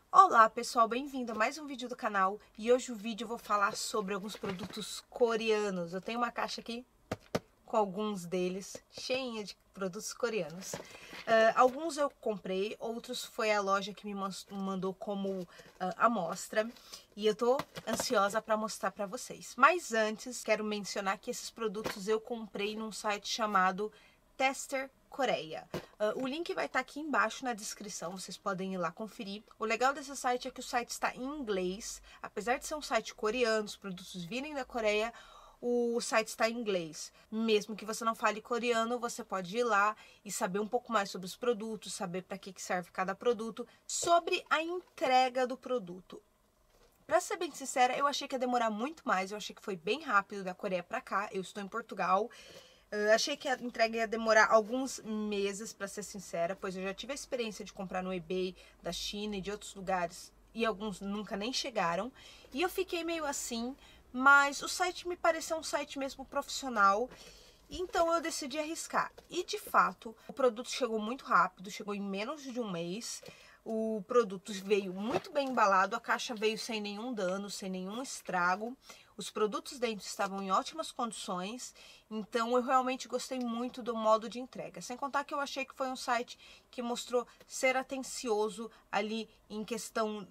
Olá pessoal, bem-vindo a mais um vídeo do canal e hoje o vídeo eu vou falar sobre alguns produtos coreanos. Eu tenho uma caixa aqui com alguns deles, cheinha de produtos coreanos. Alguns eu comprei, outros foi a loja que me mandou como amostra e eu tô ansiosa para mostrar para vocês. Mas antes, quero mencionar que esses produtos eu comprei num site chamado Tester Coreia. O link vai estar aqui embaixo na descrição, vocês podem ir lá conferir. O legal desse site é que o site está em inglês, apesar de ser um site coreano, os produtos virem da Coreia, o site está em inglês. Mesmo que você não fale coreano, você pode ir lá e saber um pouco mais sobre os produtos, saber para que serve cada produto, sobre a entrega do produto. Pra ser bem sincera, eu achei que ia demorar muito mais, eu achei que foi bem rápido da Coreia pra cá, eu estou em Portugal. Achei que a entrega ia demorar alguns meses, pra ser sincera, pois eu já tive a experiência de comprar no eBay da China e de outros lugares, e alguns nunca nem chegaram. E eu fiquei meio assim, mas o site me pareceu um site mesmo profissional, então eu decidi arriscar. E de fato, o produto chegou muito rápido, chegou em menos de um mês. O produto veio muito bem embalado, a caixa veio sem nenhum dano, sem nenhum estrago. Os produtos dentro estavam em ótimas condições, então eu realmente gostei muito do modo de entrega. Sem contar que eu achei que foi um site que mostrou ser atencioso ali em questão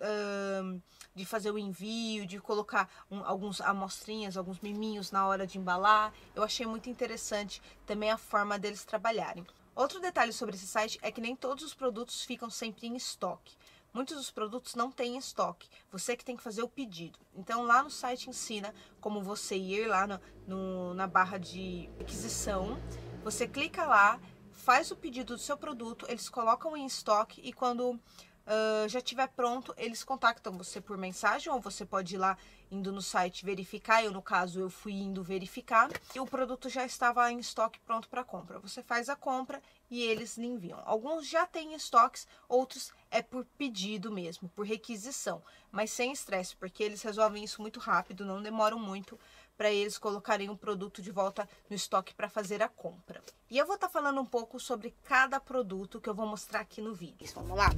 de fazer o envio, de colocar alguns amostrinhas, alguns miminhos na hora de embalar. Eu achei muito interessante também a forma deles trabalharem. Outro detalhe sobre esse site é que nem todos os produtos ficam sempre em estoque. Muitos dos produtos não têm estoque, você que tem que fazer o pedido. Então lá no site ensina como você ir lá na barra de aquisição, você clica lá, faz o pedido do seu produto, eles colocam em estoque e quando já estiver pronto, eles contactam você por mensagem ou você pode ir lá indo no site verificar. Eu, no caso, eu fui indo verificar e o produto já estava em estoque pronto para compra. Você faz a compra e eles lhe enviam. Alguns já têm estoques, outros é por pedido mesmo, por requisição, mas sem estresse, porque eles resolvem isso muito rápido, não demoram muito para eles colocarem o produto de volta no estoque para fazer a compra. E eu vou estar falando um pouco sobre cada produto que eu vou mostrar aqui no vídeo. Vamos lá?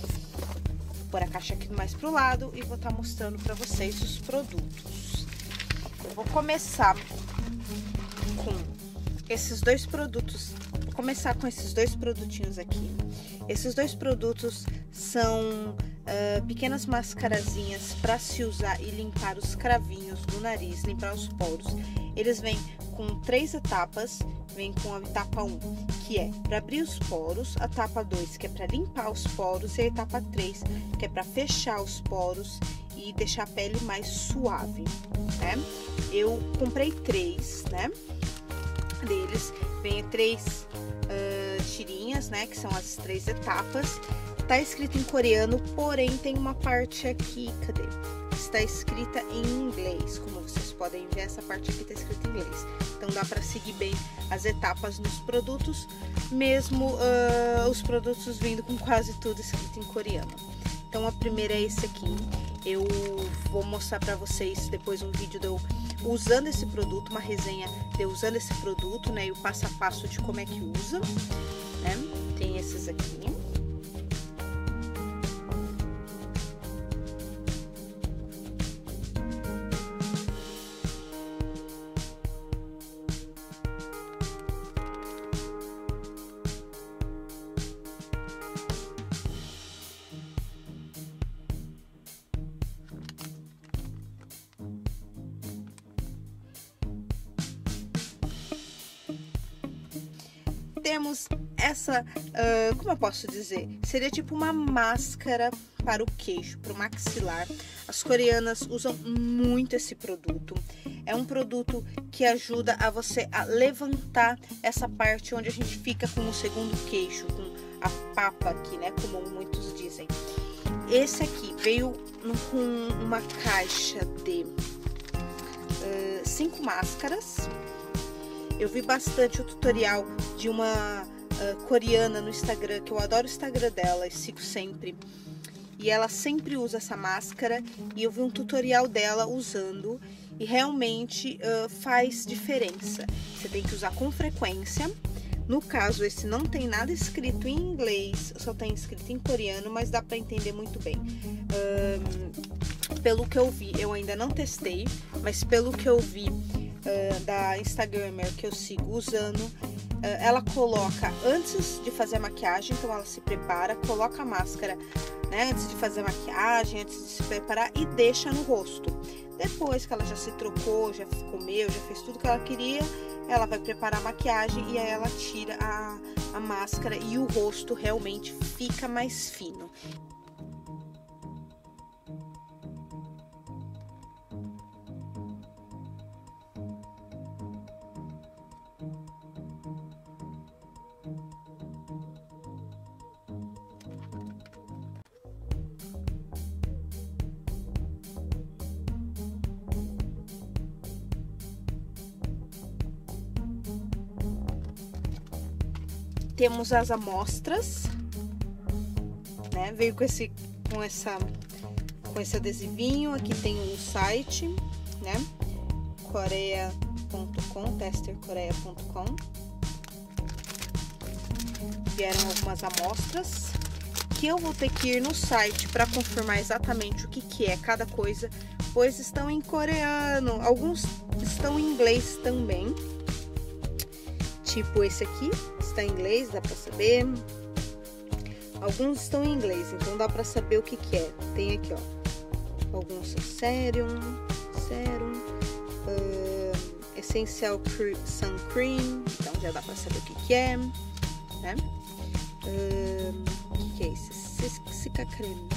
Vou pôr a caixa aqui mais pro lado e vou estar mostrando para vocês os produtos. Eu vou começar com esses dois produtos. Vou começar com esses dois produtinhos aqui. Esses dois produtos são pequenas mascarazinhas para se usar e limpar os cravinhos do nariz, limpar os poros. Eles vêm com 3 etapas. Vem com a etapa 1, que é para abrir os poros, a etapa 2, que é para limpar os poros, e a etapa 3, que é para fechar os poros e deixar a pele mais suave, né? Eu comprei 3, né? Deles, vem 3 tirinhas, né? Que são as 3 etapas. Tá escrito em coreano, porém tem uma parte aqui, cadê? Está escrita em inglês, como vocês podem ver, essa parte aqui está escrita em inglês. Então dá para seguir bem as etapas nos produtos, mesmo os produtos vindo com quase tudo escrito em coreano. Então a primeira é esse aqui. Eu vou mostrar para vocês depois um vídeo de eu usando esse produto, uma resenha de eu usando esse produto, né? E o passo a passo de como é que usa, né? Tem esses aqui. Temos essa, como eu posso dizer? Seria tipo uma máscara para o queixo, para o maxilar. As coreanas usam muito esse produto. É um produto que ajuda a você a levantar essa parte onde a gente fica com o segundo queixo, com a papa aqui, né? Como muitos dizem. Esse aqui veio com uma caixa de 5 máscaras. Eu vi bastante o tutorial de uma coreana no Instagram, que eu adoro o Instagram dela e sigo sempre. E ela sempre usa essa máscara e eu vi um tutorial dela usando e realmente faz diferença. Você tem que usar com frequência No caso, esse não tem nada escrito em inglês, só tem escrito em coreano, mas dá para entender muito bem. Pelo que eu vi, eu ainda não testei, mas pelo que eu vi da Instagramer que eu sigo usando, ela coloca antes de fazer a maquiagem, então ela se prepara, coloca a máscara, né, antes de fazer a maquiagem, antes de se preparar e deixa no rosto. Depois que ela já se trocou, já comeu, já fez tudo que ela queria, ela vai preparar a maquiagem e aí ela tira a máscara e o rosto realmente fica mais fino. Temos as amostras, né? Veio com esse adesivinho. Aqui tem o site, né? Korea.com, testerkorea.com. Vieram algumas amostras que eu vou ter que ir no site para confirmar exatamente o que é cada coisa, pois estão em coreano, alguns estão em inglês também. Tipo esse aqui está em inglês, dá pra saber. Alguns estão em inglês, então dá pra saber o que é. Tem aqui, ó, alguns são Serum, Essential Sun Cream, então já dá pra saber o que é, né? O que é esse? Cica Creme,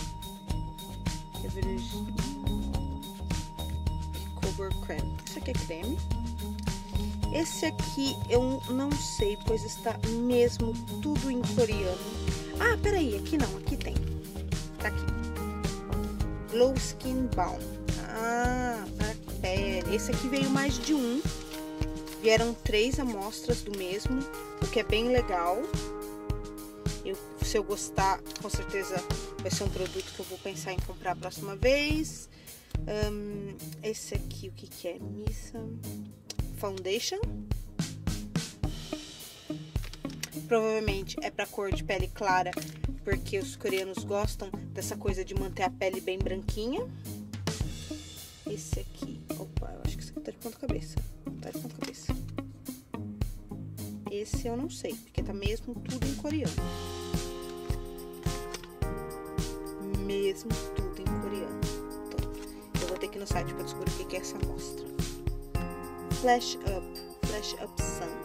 Cover Creme. Isso aqui é creme. Esse aqui eu não sei, pois está mesmo tudo em coreano. Ah, peraí, aqui não, aqui tem. Tá aqui. Glow Skin Balm. Ah, para pele. Esse aqui veio mais de um. Vieram 3 amostras do mesmo, o que é bem legal. Se eu gostar, com certeza vai ser um produto que eu vou pensar em comprar a próxima vez. Esse aqui, o que é? Missa Foundation. Provavelmente é para cor de pele clara, porque os coreanos gostam dessa coisa de manter a pele bem branquinha. Esse aqui, opa, eu acho que esse aqui tá de ponta cabeça. Tá de ponta cabeça. Esse eu não sei, porque tá mesmo tudo em coreano. Mesmo tudo em coreano. Então, eu vou ter que ir no site para descobrir o que é essa amostra. Flash Up Sun.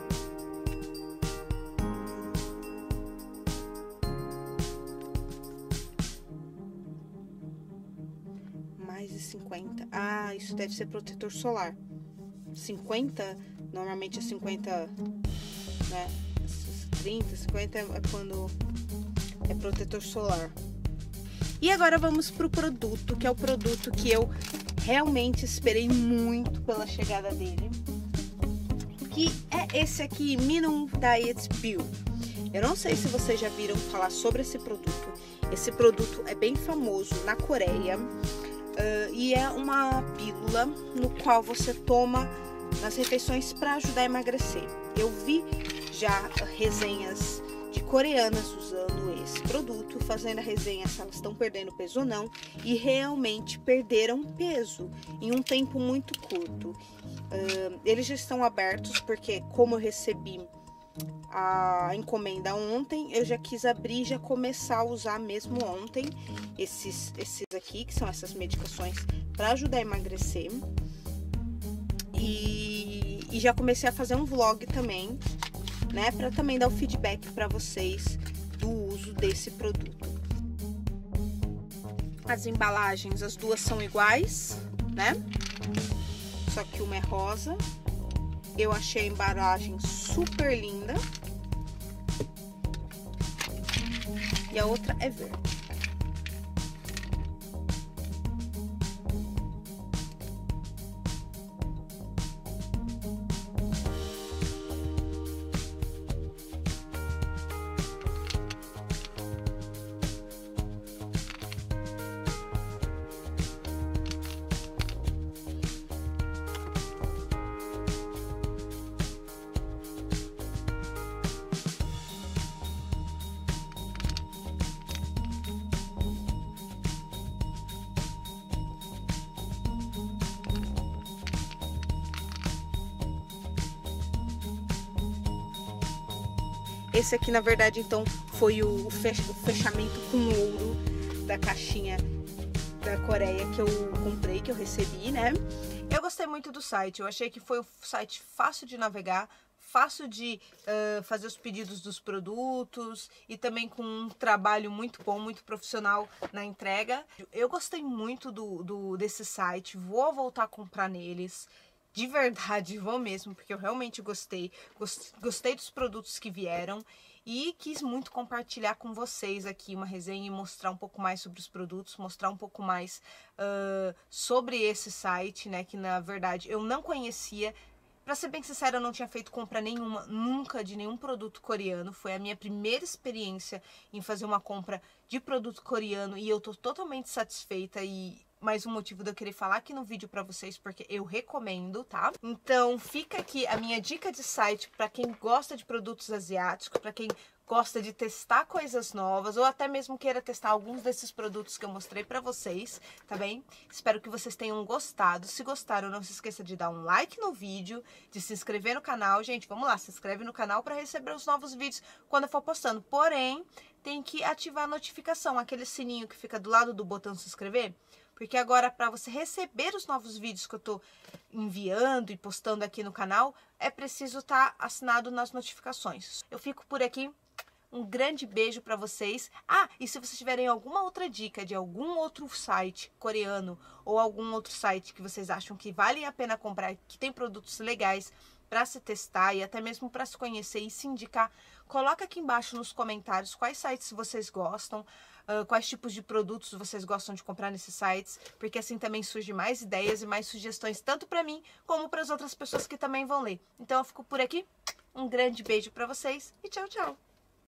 Mais de 50. Ah, isso deve ser protetor solar. 50, normalmente é 50, né? 30, 50 é quando é protetor solar. E agora vamos pro produto, que é o produto que eu realmente esperei muito pela chegada dele, que é esse aqui, Minum Diet Pill. Eu não sei se vocês já viram falar sobre esse produto. Esse produto é bem famoso na Coreia e é uma pílula no qual você toma nas refeições para ajudar a emagrecer. Eu vi já resenhas de coreanas usando esse produto, fazendo a resenha se elas estão perdendo peso ou não, e realmente perderam peso em um tempo muito curto. Eles já estão abertos porque, como eu recebi a encomenda ontem, eu já quis abrir e já começar a usar mesmo ontem esses aqui, que são essas medicações para ajudar a emagrecer. E já comecei a fazer um vlog também, né, para também dar o feedback para vocês do uso desse produto. As embalagens, as duas são iguais, né? Só que uma é rosa. Eu achei a embalagem super linda. E a outra é verde. Esse aqui, na verdade, então, foi o fechamento com ouro da caixinha da Coreia que eu comprei, que eu recebi, né? Eu gostei muito do site, eu achei que foi um site fácil de navegar, fácil de fazer os pedidos dos produtos e também com um trabalho muito bom, muito profissional na entrega. Eu gostei muito desse site, vou voltar a comprar neles. De verdade, vou mesmo, porque eu realmente gostei. Gostei dos produtos que vieram e quis muito compartilhar com vocês aqui uma resenha e mostrar um pouco mais sobre os produtos, mostrar um pouco mais sobre esse site, né, que na verdade eu não conhecia. Pra ser bem sincera, eu não tinha feito compra nenhuma, nunca, de nenhum produto coreano. Foi a minha primeira experiência em fazer uma compra de produto coreano e eu tô totalmente satisfeita e mais um motivo de eu querer falar aqui no vídeo pra vocês, porque eu recomendo, tá? Então fica aqui a minha dica de site pra quem gosta de produtos asiáticos, pra quem gosta de testar coisas novas ou até mesmo queira testar alguns desses produtos que eu mostrei pra vocês, tá bem? Espero que vocês tenham gostado. Se gostaram, não se esqueça de dar um like no vídeo, de se inscrever no canal. Gente, vamos lá, se inscreve no canal para receber os novos vídeos quando eu for postando. Porém, tem que ativar a notificação, aquele sininho que fica do lado do botão se inscrever, porque agora para você receber os novos vídeos que eu tô enviando e postando aqui no canal, é preciso estar assinado nas notificações. Eu fico por aqui. Um grande beijo pra vocês. Ah, e se vocês tiverem alguma outra dica de algum outro site coreano ou algum outro site que vocês acham que vale a pena comprar, que tem produtos legais para se testar e até mesmo para se conhecer e se indicar, coloca aqui embaixo nos comentários quais sites vocês gostam, quais tipos de produtos vocês gostam de comprar nesses sites, porque assim também surgem mais ideias e mais sugestões, tanto para mim como para as outras pessoas que também vão ler. Então eu fico por aqui. Um grande beijo para vocês e tchau, tchau!